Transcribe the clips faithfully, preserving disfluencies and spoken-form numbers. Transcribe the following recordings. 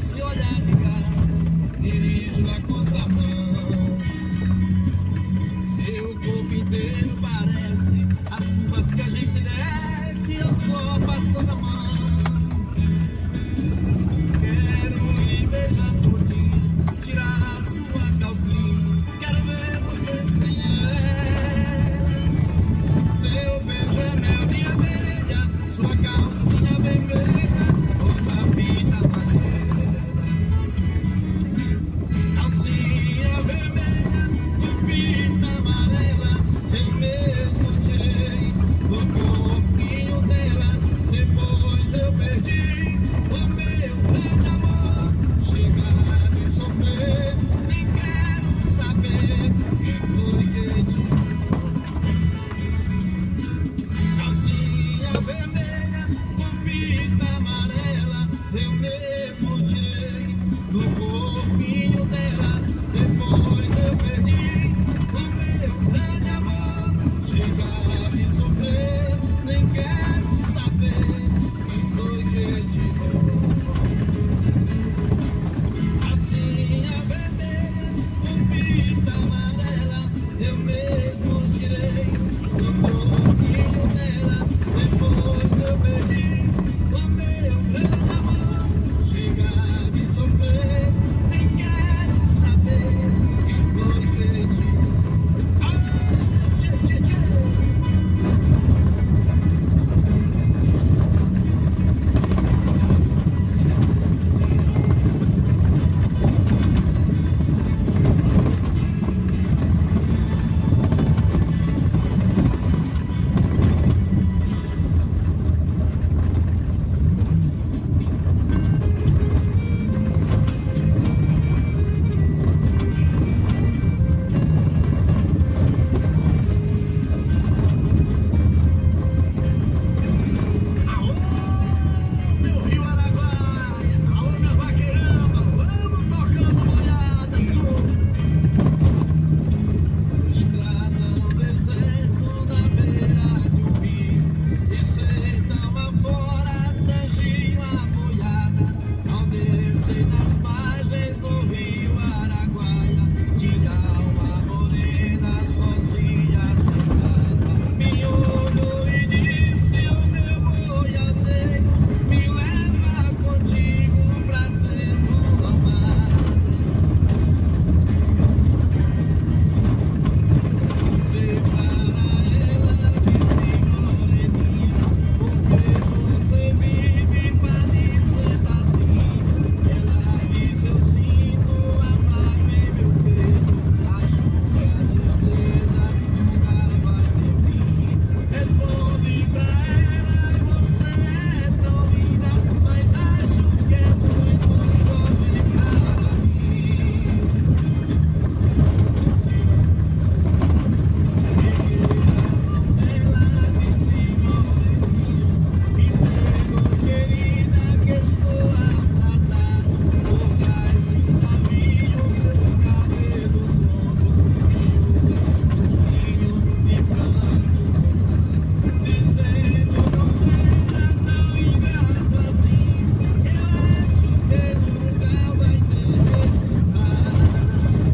esse olhar de cara, dirijo na contramão. Seu corpo inteiro parece as curvas que a gente desce, eu só passando a mão. Quero lhe beijar todinho, tirar a sua calcinha, quero ver você sem ela. Seu beijo é mel de abelha, sua calcinha vermelha, outra fita amarela. Calcinha vermelha, com fita amarela, eu mesmo tirei do corpinho dela, depois eu perdi o meu grande amor. Chega de sofrer, nem quero saber quem foi que te calcinha vermelha, com fita amarela, eu mesmo tirei do corpinho dela, depois eu perdi o meu grande amor. Chega de sofrer, nem quero saber quem foi que te deu. Calcinha vermelha, com fita amarela, eu mesmo tirei do corpinho dela, depois eu perdi o meu grande amor. Chega de sofrer, nem quero saber quem foi que te deu. Ah, tchê, tchê, tchê. Alô, meu Rio Araguaia, alô, minha vaqueirama, vamos tocando molhada, sou estrada no deserto, na beira de um rio, e sertão afora, tanginho a boiada, ao descer nas margens do Rio Araguaia, tinha uma morena sozinha sentada, me olhou e disse: o meu boiadeiro, me leva contigo pra ser tua amada. Olhei para ela, disse: moreninha, porque você vive pra me seduzir? Ela disse: eu sinto amar em meu peito, acho que a tristeza nunca vai ter fim. Respondi pra ela: você é tão linda, mas acho que é muito jovem para mim. Ela disse: moreninha, me pegou, querida, que estou atrasado. Por trás do navio, seus cabelos longos e o seu rostinho de pranto molhado, dizendo: não seja tão ingrato assim, eu acho que nunca vai ter resultado.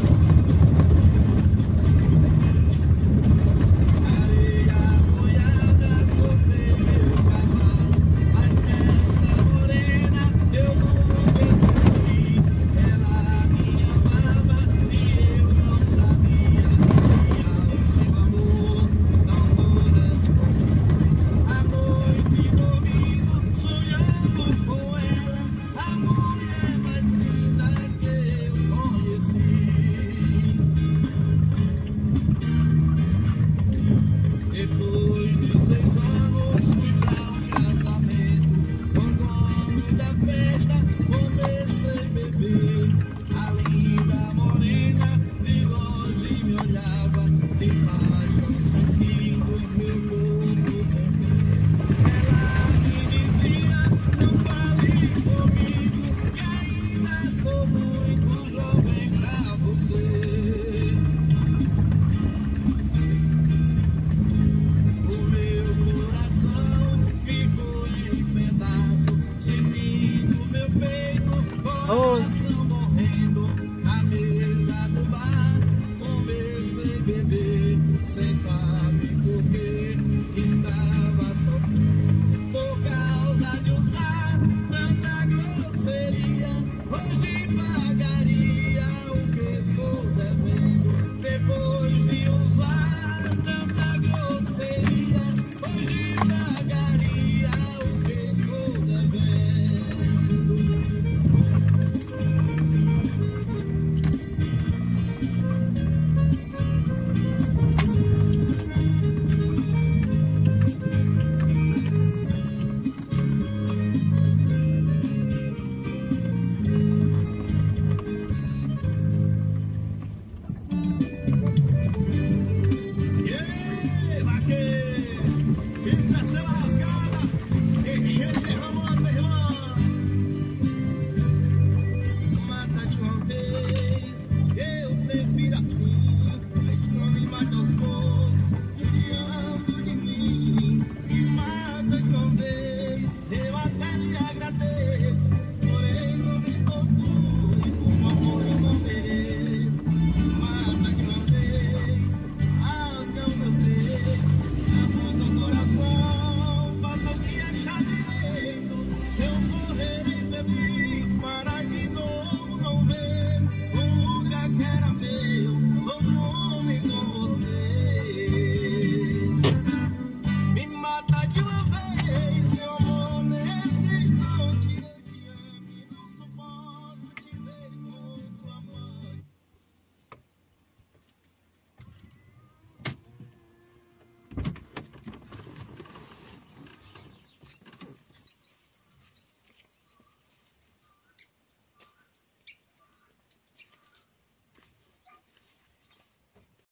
Areia molhada, soltei meu cavalo, mas dessa morena eu nunca esqueci. Ela me amava e eu não sabia, e ao seu amor não correspondi. À noite dormindo, sonhando com ela, a mulher mais linda que eu conheci. Depois de seis anos fui pra um casamento, com o dono da festa comecei a beber. A linda morena de longe me olhava, de paixão sorrindo e meu corpo tremendo. Ela me dizia: não fale comigo, que ainda sou muito jovem pra você. O meu coração ficou em pedaço, sentindo meu peito. Rose.